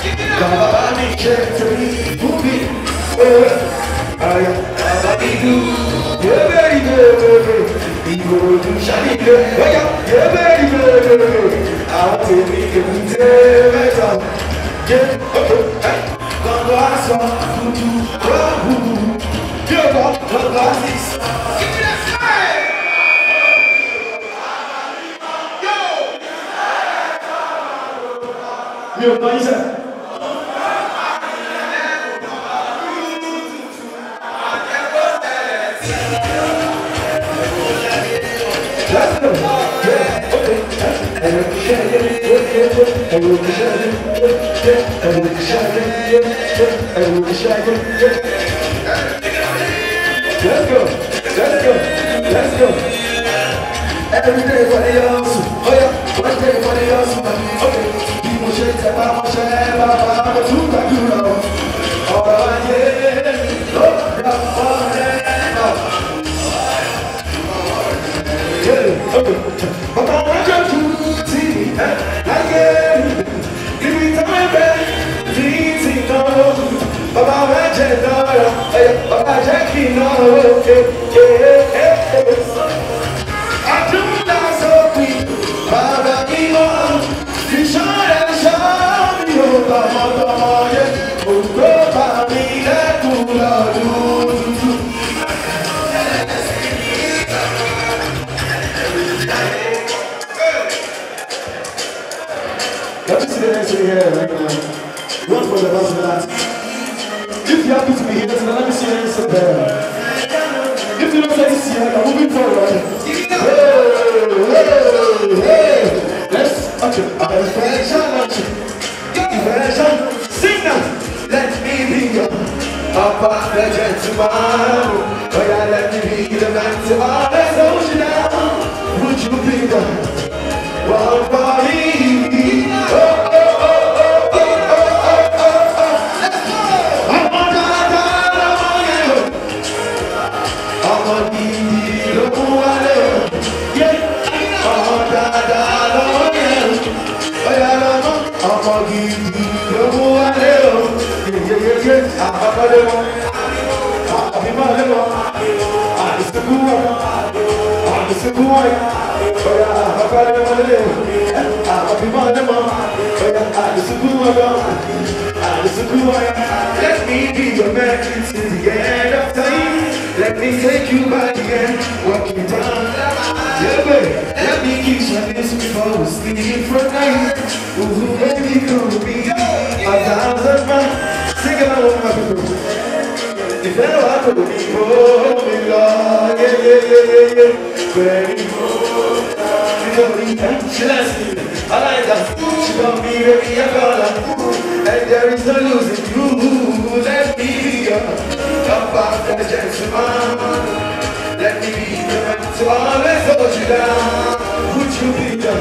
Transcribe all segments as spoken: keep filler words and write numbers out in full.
Nobody check to me, movie. I am do. Yeah, baby, baby. Go to Shaye. Yeah, baby, baby. I'll take me to the better. Yeah, okay. Quand on a ça, tout tout, bravo. Yeah, bon, on va this. Give me that smile. Yo. Yo, what is that? Let's go. Yeah, okay. And we can share it, and we can share it, and we can share it, and we can share it. Let's go, let's go, let's go. Every day for the young, oh yeah, one day for the young. Okay, people shake their mama, shake my mama, too bad you know. Oh yeah, oh yeah, oh yeah. Okay, but I want you to see me again. Give me time, baby. Please, no. But I want you to know. But I just keep no. I do not so quick. But I keep on. You should have shown me. Oh, come on, come on, yeah. Oh, go by me. Let go, Lord. Let me see the next one here right now. Run for the bus that. If you happen to be here tonight, let me see your hands up there. If you don't like to see it, I'm moving forward. Hey, hey, hey. Let's, okay. I'm version, sing now. Let me be your Papa, the gentleman. Oh yeah, let me be the man to always hold you down. Would you be the one for me? Let me be your man till the end of time. Let me take you by the end, walk you down. Yeah, baby. Let me kiss your lips before we sleep for night. Ooh, baby, come with me. A thousand miles. Sing it along, my people. If ever I could be home, me love, yeah, yeah, yeah, yeah, yeah. Baby, home. You know me, she likes me. I like that. She got me, baby, I got her. And there is no losing you. Let me be your Papa, the gentleman. Let me be the man to always hold you down. Would you be the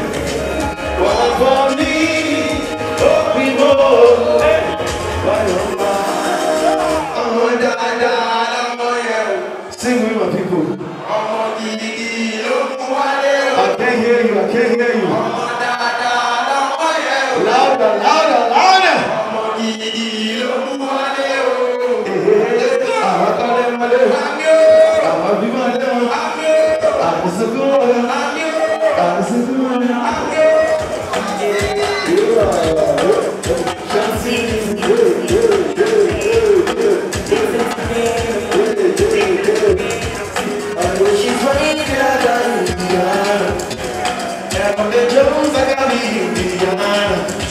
one for me? Oh, we more. Why oh my? Oh, da da, oh yeah. Sing with my people. Oh, di di, oh, I can't hear you. I can't hear you. Oh, da da, oh yeah. Louder, louder, louder. Jones, I got me in the